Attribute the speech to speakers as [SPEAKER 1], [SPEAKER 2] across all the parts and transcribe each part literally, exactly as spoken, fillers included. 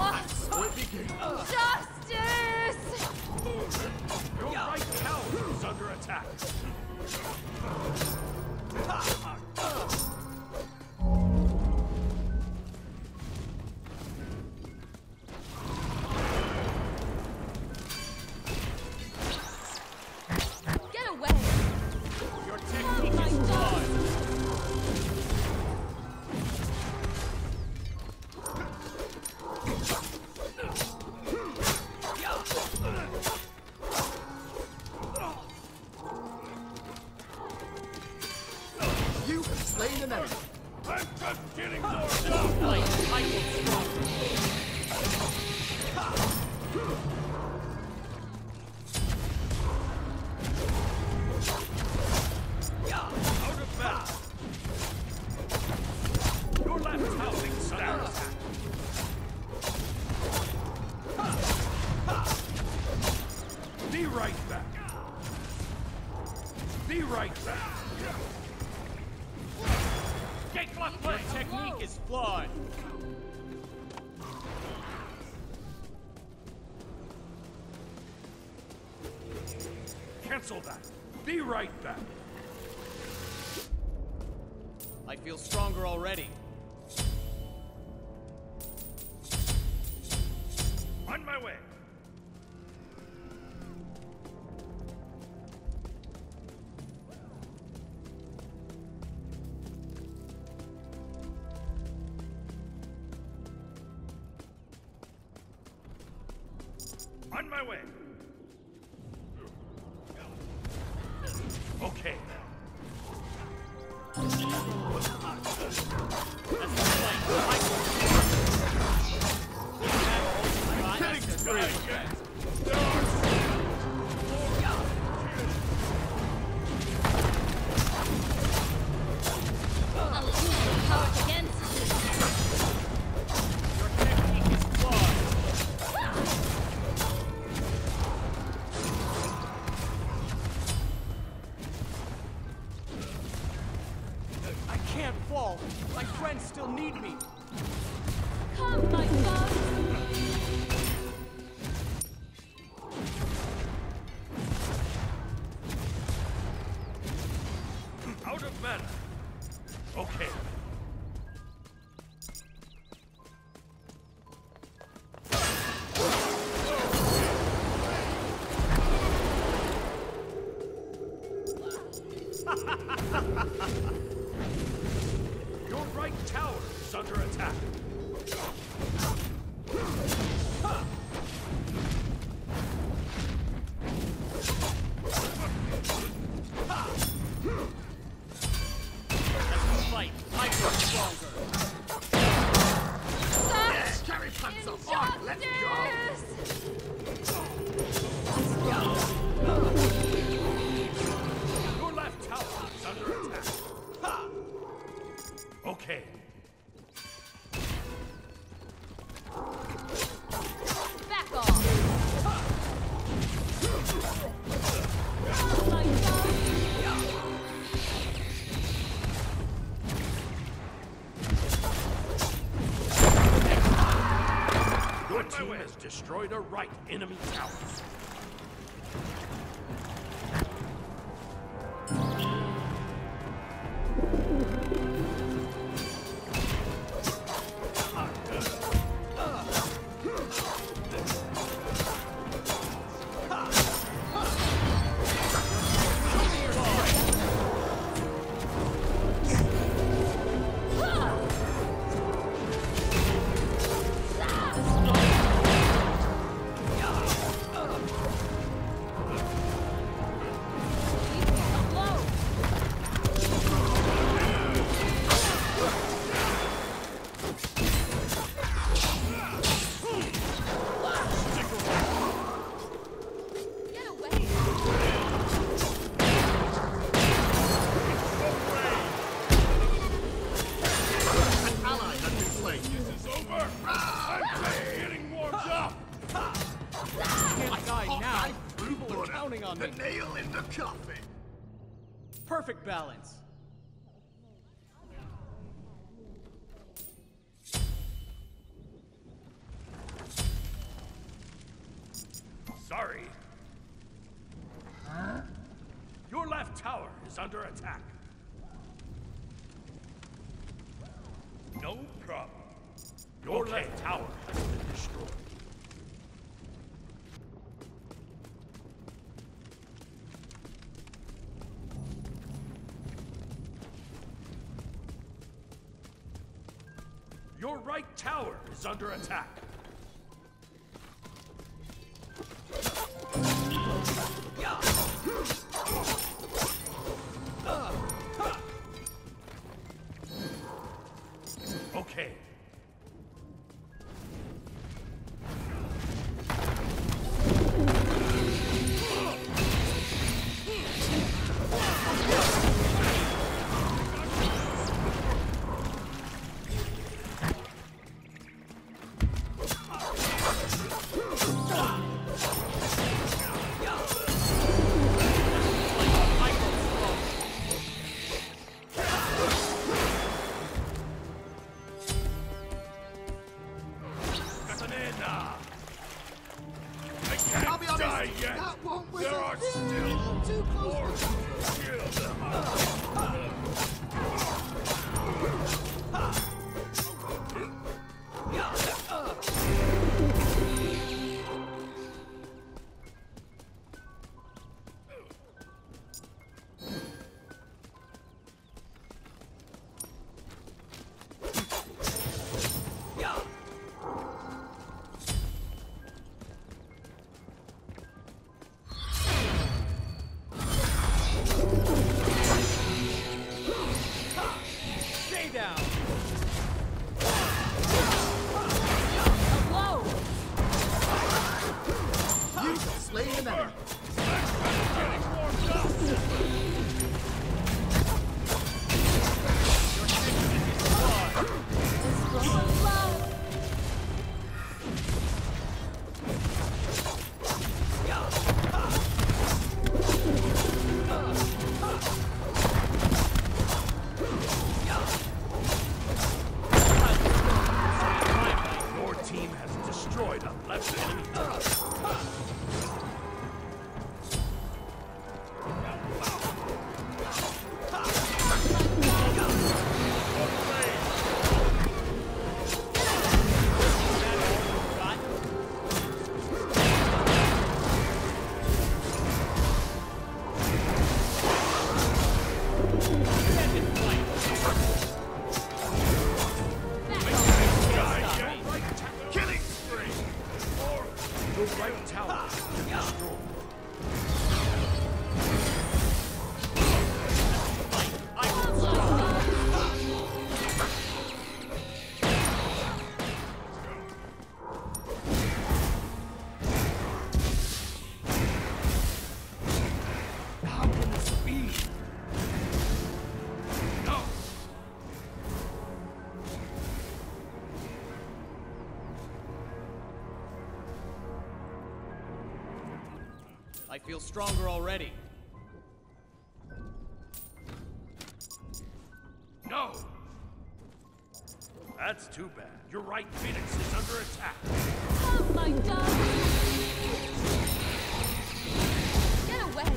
[SPEAKER 1] Justice!
[SPEAKER 2] Your right tower is under attack.
[SPEAKER 1] Get away!
[SPEAKER 2] Your technique is flawed.
[SPEAKER 3] You have slain an enemy.
[SPEAKER 2] I'm just getting more done. Like Michael Strong. Out of bounds. Your left tower is under attack. Be right back. Be right back. Your technique is flawed. Cancel that. Be right back.
[SPEAKER 4] I feel stronger already.
[SPEAKER 2] On my way. On my way. Okay.
[SPEAKER 4] I can't fall. My friends still need me.
[SPEAKER 1] Come, my son!
[SPEAKER 2] Out of mana. Okay. Your right tower is under attack.
[SPEAKER 4] Let's fight. I grow stronger.
[SPEAKER 3] Yes, carry pants up. On, let's go.
[SPEAKER 2] Your left tower is under attack. Okay.
[SPEAKER 1] Back off! Come, my son!
[SPEAKER 2] Your team has destroyed a right enemy tower.
[SPEAKER 1] Get away!
[SPEAKER 3] An ally has been slain.
[SPEAKER 2] This is over. I'm just getting warmed up.
[SPEAKER 4] Can't die now. People are counting on
[SPEAKER 3] The
[SPEAKER 4] me.
[SPEAKER 3] nail in the coffin.
[SPEAKER 4] Perfect balance.
[SPEAKER 2] under attack. No problem. Your okay. left tower has been destroyed. Your right tower is under attack. Okay.
[SPEAKER 4] I feel stronger already.
[SPEAKER 2] No! That's too bad. Your right Phoenix is under attack.
[SPEAKER 1] Oh my God! Get away!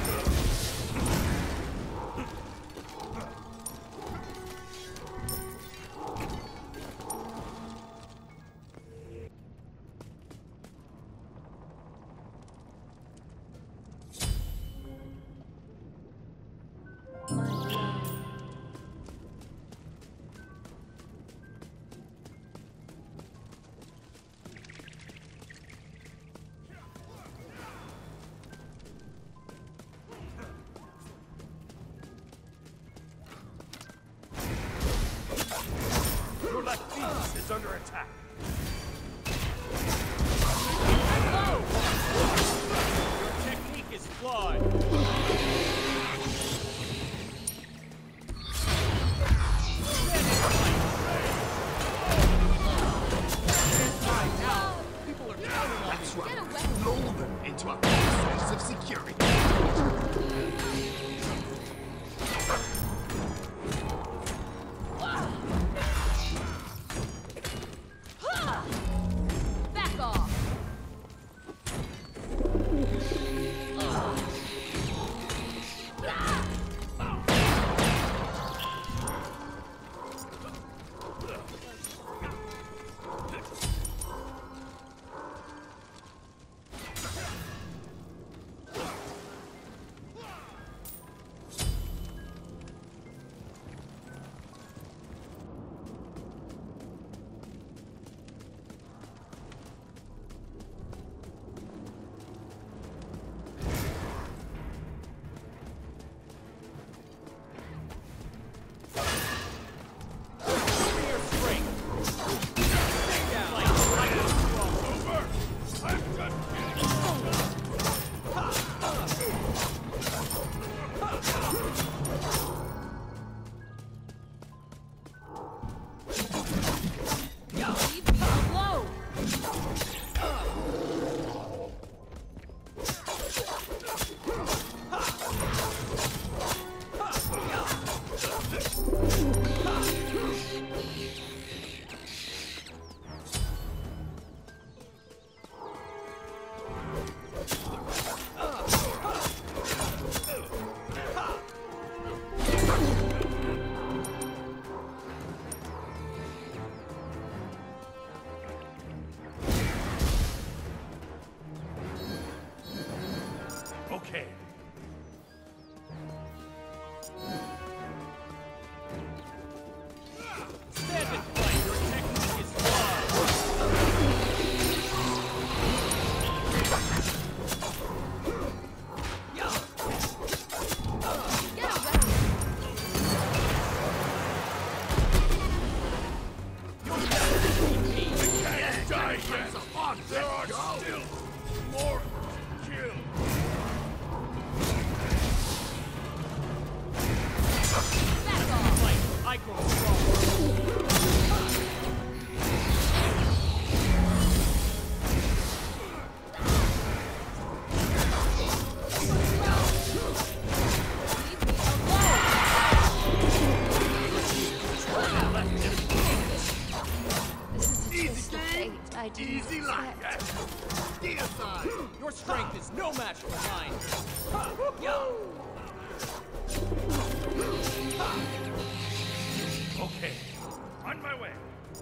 [SPEAKER 2] Your left Phoenix is under attack.
[SPEAKER 4] Whoa! Your technique is flawed. People are counting on
[SPEAKER 3] That's
[SPEAKER 4] me.
[SPEAKER 3] right. Lull them into a false sense of security.
[SPEAKER 1] Back
[SPEAKER 2] There are still more to kill.
[SPEAKER 1] Back off!
[SPEAKER 4] Like, I grow stronger.
[SPEAKER 1] I didn't
[SPEAKER 3] Easy like
[SPEAKER 1] expect.
[SPEAKER 3] that. Stay aside.
[SPEAKER 4] Your strength is no match for mine.
[SPEAKER 2] Okay, on my way.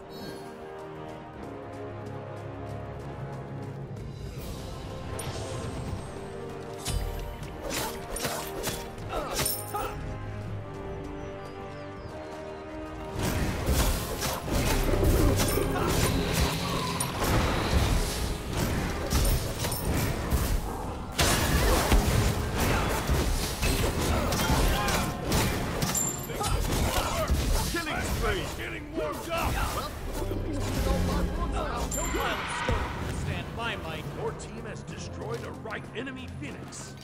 [SPEAKER 2] Getting warmed up!
[SPEAKER 4] No pilot scope. Stand by, Mike.
[SPEAKER 2] Your team has destroyed a right enemy Phoenix.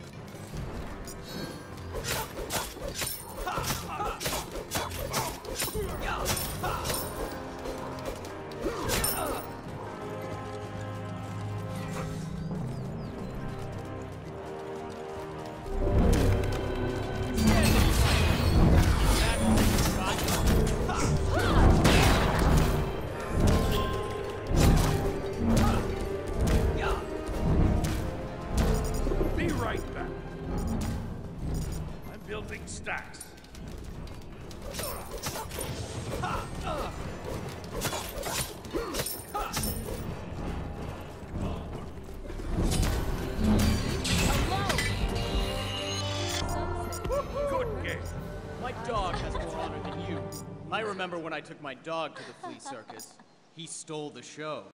[SPEAKER 2] Be right back. I'm building stacks. Good game.
[SPEAKER 4] My dog has more honor than you. I remember when I took my dog to the flea circus. He stole the show.